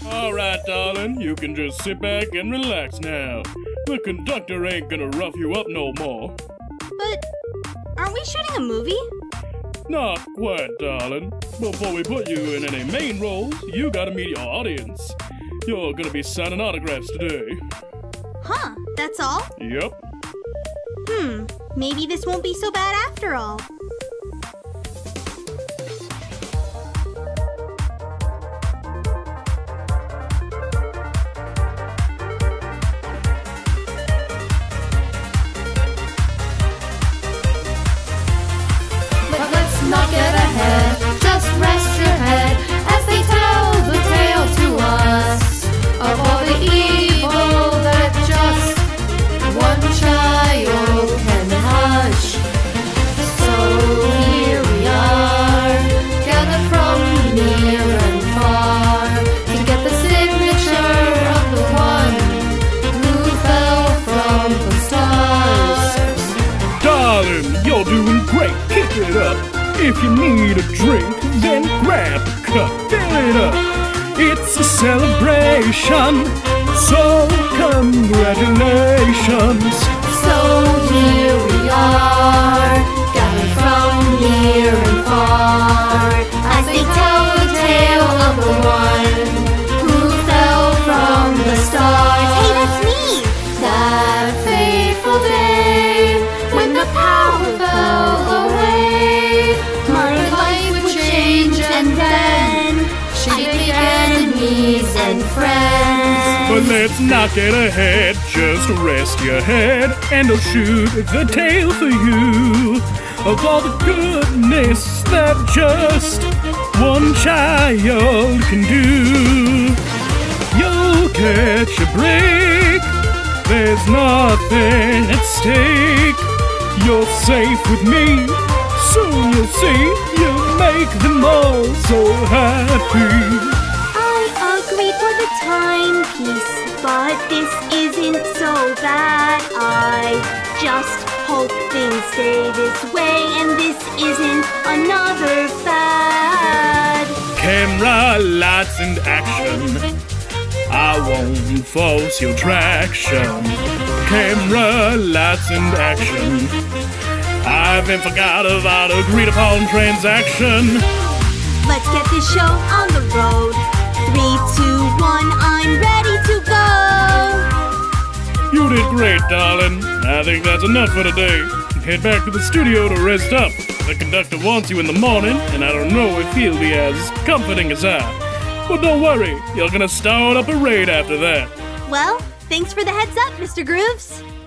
Alright, darling, you can just sit back and relax now. The conductor ain't gonna rough you up no more. But aren't we shooting a movie? Not quite, darling. Before we put you in any main roles, you gotta meet your audience. You're gonna be signing autographs today. Huh, that's all? Yep. Maybe this won't be so bad after all. But let's not get ahead, just rest your head as they tell the tale to us of all the evil that just one child can hush. So here we are, gathered from near and far to get the signature of the one who fell from the stars. Darling, you're doing great. Keep it up. If you need a drink, then grab a cup. Fill it up. It's a celebration. So congratulations. So here we are, gathered from near and far, as they tell the tale of the one who fell from the stars. Hey, that's me! That fateful day when the power fell away, my life would change and then she'd make enemies and friends. But let's not get ahead, just rest your head, and I'll shoot the tale for you of all the goodness that just one child can do. You'll catch a break, there's nothing at stake. You're safe with me, soon you'll see, you make them all so happy. I agreed for the timepiece, but this isn't so bad. I just hope things stay this way and this isn't another fad. Camera, lights, and action. I won't force your traction. Camera, lights, and action. I haven't forgot about agreed upon transaction. Let's get this show on the road. 3, 2, 1, I'm ready to go. You did great, darling. I think that's enough for today. Head back to the studio to rest up. The conductor wants you in the morning, and I don't know if he'll be as comforting as I. But don't worry, you're gonna start a parade after that. Well, thanks for the heads up, Mr. Grooves.